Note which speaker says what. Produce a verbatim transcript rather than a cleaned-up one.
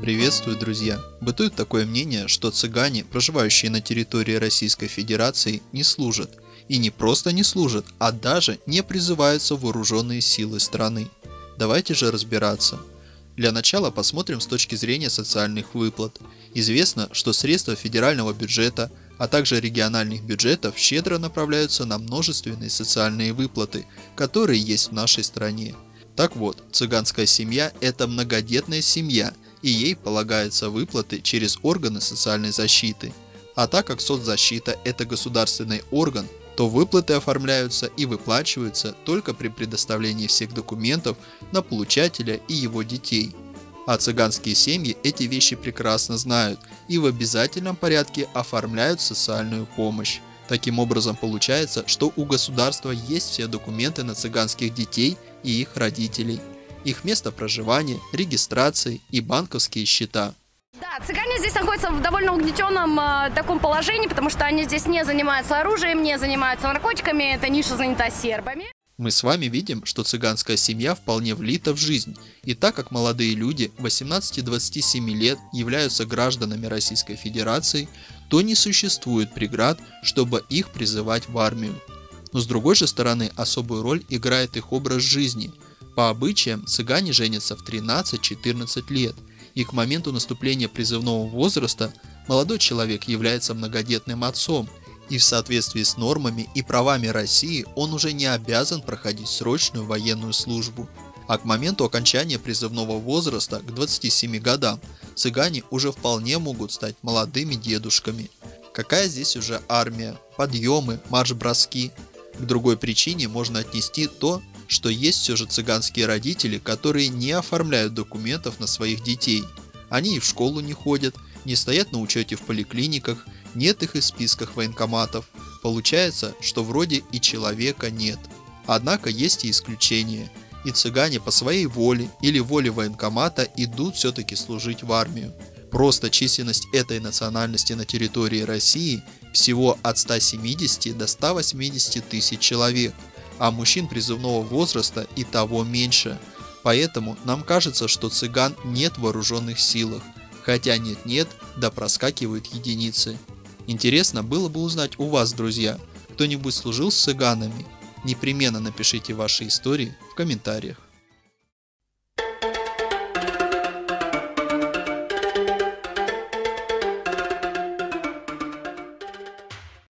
Speaker 1: Приветствую, друзья! Бытует такое мнение, что цыгане, проживающие на территории Российской Федерации, не служат. И не просто не служат, а даже не призываются в вооруженные силы страны. Давайте же разбираться. Для начала посмотрим с точки зрения социальных выплат. Известно, что средства федерального бюджета, а также региональных бюджетов щедро направляются на множественные социальные выплаты, которые есть в нашей стране. Так вот, цыганская семья – это многодетная семья, и ей полагаются выплаты через органы социальной защиты. А так как соцзащита – это государственный орган, то выплаты оформляются и выплачиваются только при предоставлении всех документов на получателя и его детей. А цыганские семьи эти вещи прекрасно знают и в обязательном порядке оформляют социальную помощь. Таким образом получается, что у государства есть все документы на цыганских детей и их родителей, их место проживания, регистрации и банковские счета.
Speaker 2: Да, цыгане здесь находятся в довольно угнетенном э, таком положении, потому что они здесь не занимаются оружием, не занимаются наркотиками, эта ниша занята сербами.
Speaker 1: Мы с вами видим, что цыганская семья вполне влита в жизнь, и так как молодые люди восемнадцати-двадцати семи лет являются гражданами Российской Федерации, то не существует преград, чтобы их призывать в армию. Но с другой же стороны, особую роль играет их образ жизни. По обычаям, цыгане женятся в тринадцать-четырнадцать лет, и к моменту наступления призывного возраста молодой человек является многодетным отцом, и в соответствии с нормами и правами России он уже не обязан проходить срочную военную службу. А к моменту окончания призывного возраста, к двадцати семи годам, цыгане уже вполне могут стать молодыми дедушками. Какая здесь уже армия, подъемы, марш-броски? К другой причине можно отнести то, что есть все же цыганские родители, которые не оформляют документов на своих детей. Они и в школу не ходят, не стоят на учете в поликлиниках, нет их и в списках военкоматов. Получается, что вроде и человека нет. Однако есть и исключения. И цыгане по своей воле или воле военкомата идут все-таки служить в армию. Просто численность этой национальности на территории России всего от ста семидесяти до ста восьмидесяти тысяч человек, а мужчин призывного возраста и того меньше. Поэтому нам кажется, что цыган нет в вооруженных силах, хотя нет-нет, да проскакивают единицы. Интересно было бы узнать у вас, друзья, кто-нибудь служил с цыганами? Непременно напишите ваши истории в комментариях.